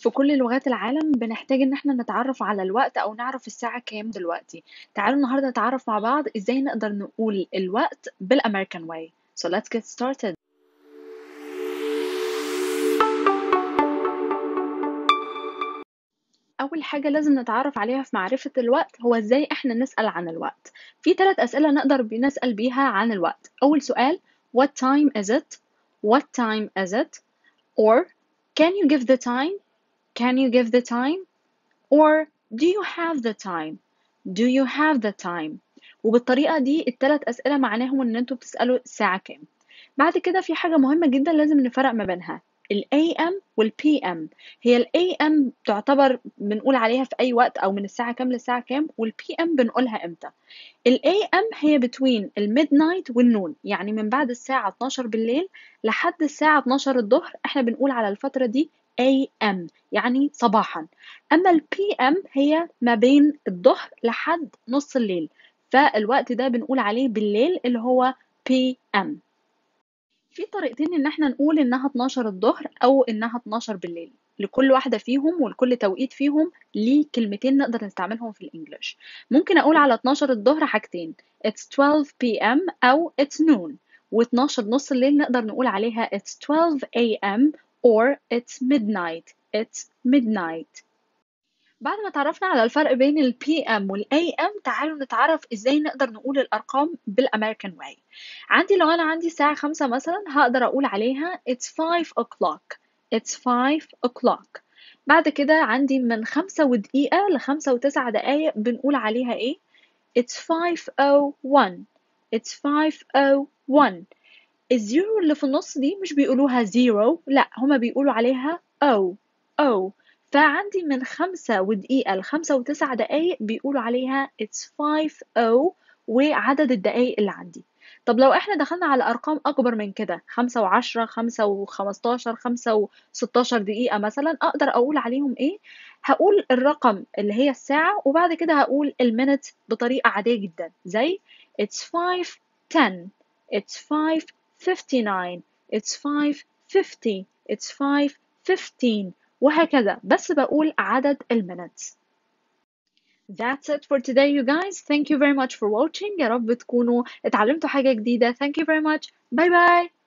في كل لغات العالم بنحتاج إن احنا نتعرف على الوقت أو نعرف الساعة كام دلوقتي. تعالوا النهاردة نتعرف مع بعض إزاي نقدر نقول الوقت بالأمريكان way. So let's get started. أول حاجة لازم نتعرف عليها في معرفة الوقت هو إزاي إحنا نسأل عن الوقت. في 3 أسئلة نقدر بنسأل بيها عن الوقت. أول سؤال What time is it? What time is it? Or Can you give the time? Can you give the time? Or Do you have the time? Do you have the time? وبالطريقة دي ال3 أسئلة معناهم إن أنتوا بتسألوا الساعة كام. بعد كده في حاجة مهمة جدا لازم نفرق ما بينها ال AM وال PM. هي ال AM تعتبر بنقول عليها في أي وقت أو من الساعة كام للساعة كام، وال PM بنقولها إمتى. ال AM هي between ال midnight والنون، يعني من بعد الساعة 12 بالليل لحد الساعة 12 الظهر احنا بنقول على الفترة دي AM يعني صباحا. أما ال PM هي ما بين الظهر لحد نص الليل، فالوقت ده بنقول عليه بالليل اللي هو PM. في طريقتين ان احنا نقول انها 12 الظهر او انها 12 بالليل. لكل واحدة فيهم ولكل توقيت فيهم ليه كلمتين نقدر نستعملهم في الانجليش. ممكن اقول على 12 الظهر حاجتين it's 12 p.m. او it's noon، و12 نص الليل نقدر نقول عليها it's 12 a.m. or it's midnight. it's midnight. بعد ما تعرفنا على الفرق بين ال PM وال AM تعالوا نتعرف ازاي نقدر نقول الأرقام بالأمريكان واي. لو أنا عندي الساعة 5 مثلا هقدر أقول عليها it's 5 o'clock. it's 5 o'clock. بعد كده عندي من 5 ودقيقة ل5 و9 دقايق بنقول عليها ايه؟ it's 5:01. it's 5:01. الزيرو اللي في النص دي مش بيقولوها زيرو، لا هما بيقولوا عليها أو. فعندي من 5 ودقيقة ل5 و9 دقايق بيقولوا عليها it's 5:00 وعدد الدقايق اللي عندي. طب لو احنا دخلنا على أرقام أكبر من كده 5 و10 5 و15 5 و16 دقيقة مثلا أقدر أقول عليهم إيه؟ هقول الرقم اللي هي الساعة وبعد كده هقول المينت بطريقة عادية جدا زي it's 5:10. it's 5:59. it's 5:50. it's 5:15 وهكذا، بس بقول عدد المينتس. That's it for today you guys. Thank you very much for watching. يا رب تكونوا اتعلمتوا حاجة جديدة. Thank you very much. Bye bye.